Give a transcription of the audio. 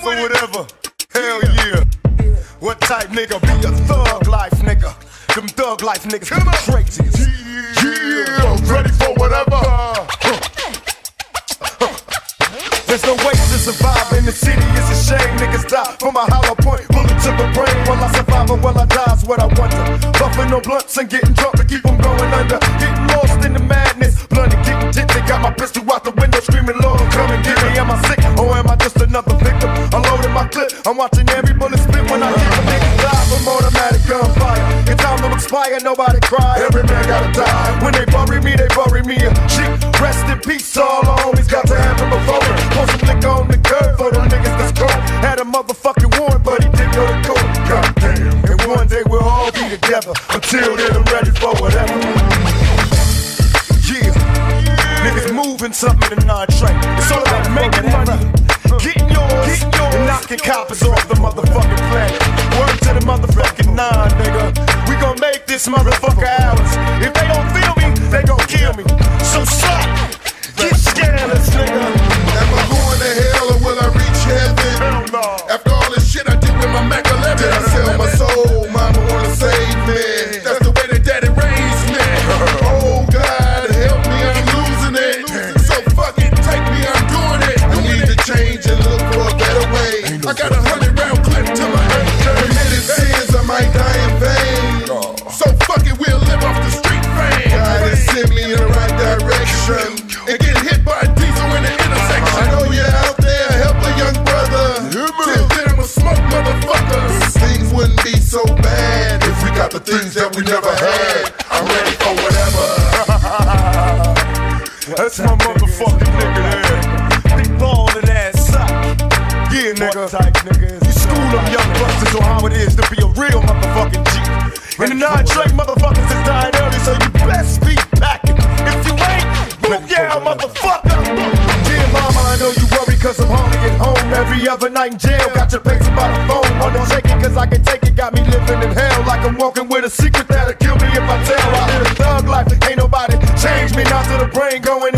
or whatever. Hell yeah. What type nigga be a thug life nigga? Them thug life niggas be the craziest. Yeah, ready for whatever. There's no way to survive in the city, it's a shame. Niggas die from a hollow point, bullet to the brain. Will I survive or will I die is what I wonder. Buffing no blunts and getting drunk to keep them going under. Getting lost in the madness, bloody getting tipsy. Got my pistol out the window screaming, Lord, come and get me. Am I sick or am I just another victim? I'm loading my clip, I'm watching every bullet split when I hit the niggas die from automatic gunfire. It's time to expire, nobody cry. Every man gotta die. When they bury me a sheep. Rest in peace, all the homies got to happen before me. Pour some liquor on the curb for them niggas that's cold. Had a motherfucking warrant, but he didn't go to court. Goddamn. And one day we'll all be together. Until then, I'm ready for whatever. Yeah. Niggas moving something in the non-train. It's all about making money, getting yours, and knocking coppers off the motherfucking planet. Word to the motherfucking nine, nigga. We gon' make this motherfucker ours. If they don't feel me, they gon' kill me. So suck, get scandalous, nigga. Am I going to hell or will I reach heaven? Hell no. After all this shit I did with my Mac 11, did I sell my soul? Mama wanna save me. That's the way that daddy raised me. Oh God, help me, I'm losing it. So fuck it, take me, I'm doing it. I need to change and look for a better way. I got 100-round clip to my head. Committed sins, I might die in vain. So fuck it, we'll live off the street fame. God has sent me in the right direction. And get hit by a diesel in the intersection. I know you're out there, help a young brother. Till then I'ma smoke motherfuckers. Things wouldn't be so bad if we got the things that we never had. I'm ready for whatever. That's my motherfucking nigga there. Big ballin' ass suck. Yeah, nigga. You school them young busters on how it is to be a real motherfucking G. And the non-Drake motherfuckers is dying early, so you best be packing. If you ain't, boom, yeah, motherfucker. Dear mama, I know you worry cause I'm hardly at home. Every other night in jail, got your picture by the phone. Wanna shake it cause I can take it, got me living in hell. Like I'm walking with a secret that'll kill me if I tell. I live a thug life, ain't nobody change me. Not to the brain going